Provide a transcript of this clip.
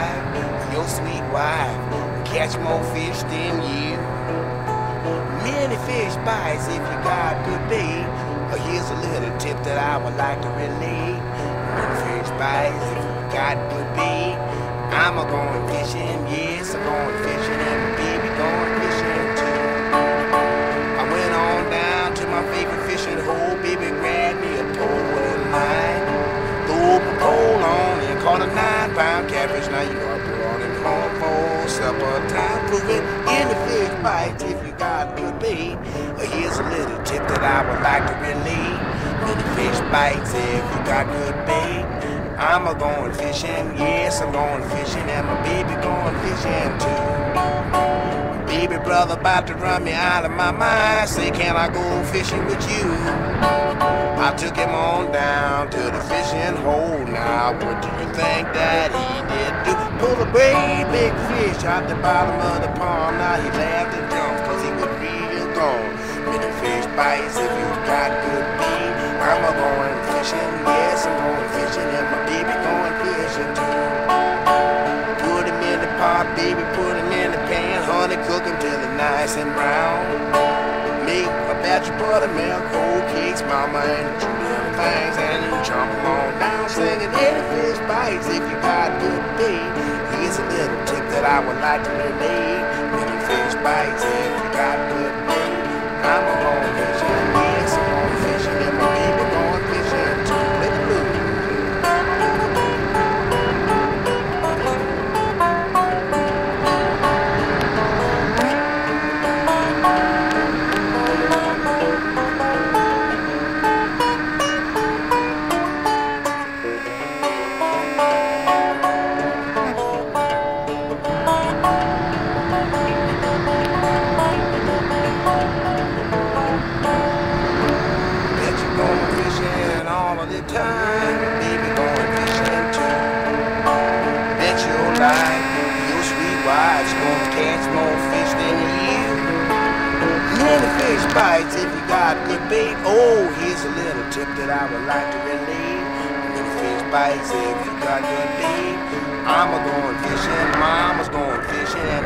wife, your sweet wife, catch more fish than you. Many fish bites if you got good bait. Here's a little tip that I would like to relate. Many fish bites if you got good bait. I'm a-going fishing, yes, I'm going fishing, and my baby going fishing too. I went on down to my favorite fishing hole, baby grabbed me a pole and line. Threw my pole on and caught a 9-pound catfish. Now you know I brought him home for supper time. Proving in the fish bites if you got good bait. Here's a little tip that I would like to relate. Many fish bites if you got good bait. I'm a-going fishing, yes, I'm going fishing, and my baby going fishing too. Baby brother about to run me out of my mind, say can I go fishing with you? I took him on down to the fishing hole. Now what do you think that he did do? Pull a great big fish out the bottom of the pond. Now he laughed and jumped cause he was real gone. Many fish bites if you got good bait. I'm a-going fishing, yes, I'm going fishing, and my baby going fishing too. Put him in the pot, baby, put him in the pan. Honey, cook him till they're nice and brown. Make a batch of buttermilk, whole cakes, mama, and two little things, and you chomp them on down, singing any fish bites if you got good bait. Here's a little tip that I would like to relate. Many fish bites if you got good bait. I'm a-going fishing, yes, I'm going fishing, and my baby going fishing too. Let it loose. Time, baby going fishing too. Bet your life, your sweet wife's gonna catch more fish than you. Many fish bites if you got good bait. Oh, here's a little tip that I would like to relate. Many fish bites if you got good bait. I'm a-going fishing, mama's going fishing, and